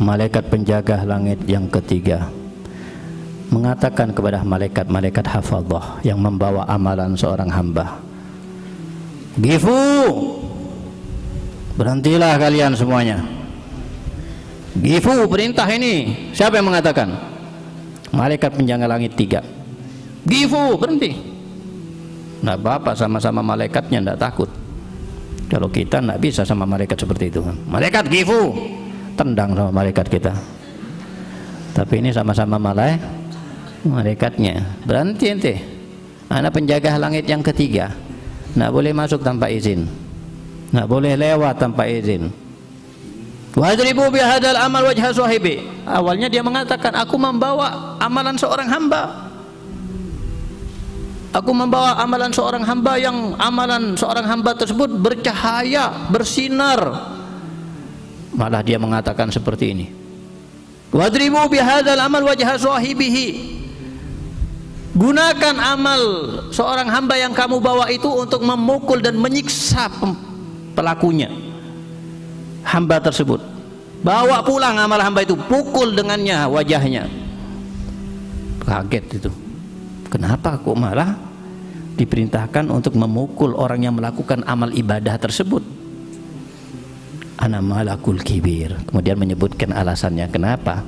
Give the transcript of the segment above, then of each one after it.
malaikat penjaga langit yang ketiga mengatakan kepada malaikat-malaikat hafadzah yang membawa amalan seorang hamba, Gifu, berhentilah kalian semuanya. Gifu, perintah ini. Siapa yang mengatakan? Malaikat penjaga langit tiga. Gifu, berhenti. Nah, Bapak sama-sama malaikatnya tidak takut. Kalau kita tidak bisa sama malaikat seperti itu. Malaikat Gifu, tendang sama malaikat kita. Tapi ini sama-sama malaikatnya. Berhenti ente. Anak penjaga langit yang ketiga. Tidak boleh masuk tanpa izin. Tidak boleh lewat tanpa izin. Wadribu bihadzal amal wajha sahibi. Awalnya dia mengatakan, aku membawa amalan seorang hamba. Aku membawa amalan seorang hamba yang amalan seorang hamba tersebut bercahaya, bersinar. Malah dia mengatakan seperti ini. Wadribu bihadzal amal wajha sahibihi. Gunakan amal seorang hamba yang kamu bawa itu untuk memukul dan menyiksa pelakunya, hamba tersebut. Bawa pulang amal hamba itu, pukul dengannya wajahnya. Kaget itu. Kenapa kok malah diperintahkan untuk memukul orang yang melakukan amal ibadah tersebut? Ana malakul kibir. Kemudian menyebutkan alasannya kenapa.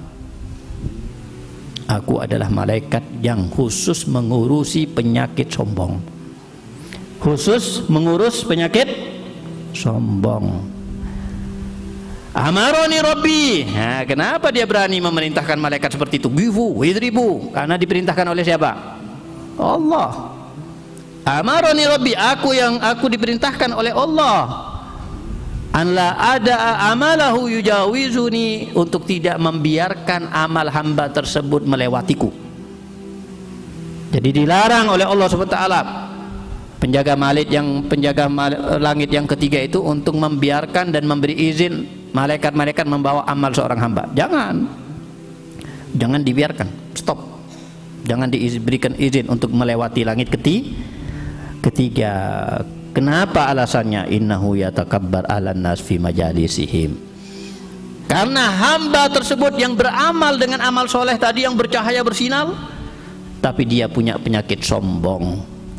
Aku adalah malaikat yang khusus mengurusi penyakit sombong. Khusus mengurus penyakit sombong. Amaroni Rabbi. Nah, kenapa dia berani memerintahkan malaikat seperti itu? Gifu, widribu. Karena diperintahkan oleh siapa? Allah. Amaroni Rabbi, aku diperintahkan oleh Allah. An la ada amalahu yujawizuni, untuk tidak membiarkan amal hamba tersebut melewatiku. Jadi dilarang oleh Allah SWT, penjaga langit yang ketiga itu, untuk membiarkan dan memberi izin malaikat-malaikat membawa amal seorang hamba. Jangan dibiarkan, stop. Jangan diberikan izin untuk melewati langit ketiga. Kenapa alasannya? Innahu yatakabbar 'alan nas fi majalisihim. Karena hamba tersebut yang beramal dengan amal soleh tadi yang bercahaya bersinar, tapi dia punya penyakit sombong.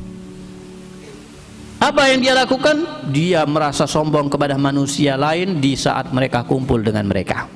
Apa yang dia lakukan? Dia merasa sombong kepada manusia lain di saat mereka kumpul dengan mereka.